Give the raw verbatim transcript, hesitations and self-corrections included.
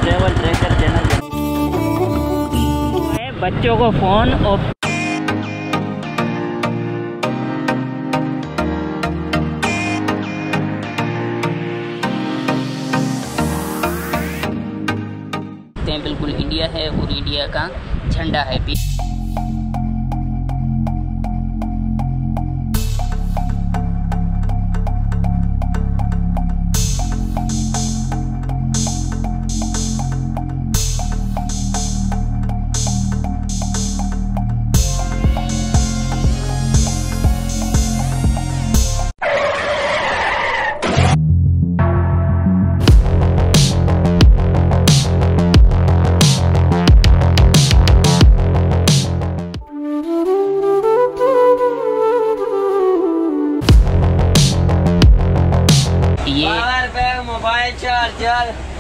Travel tracker channel बच्चों को phone और बिल्कुल इंडिया है और इंडिया का झंडा है। ये मोबाइल चार्जर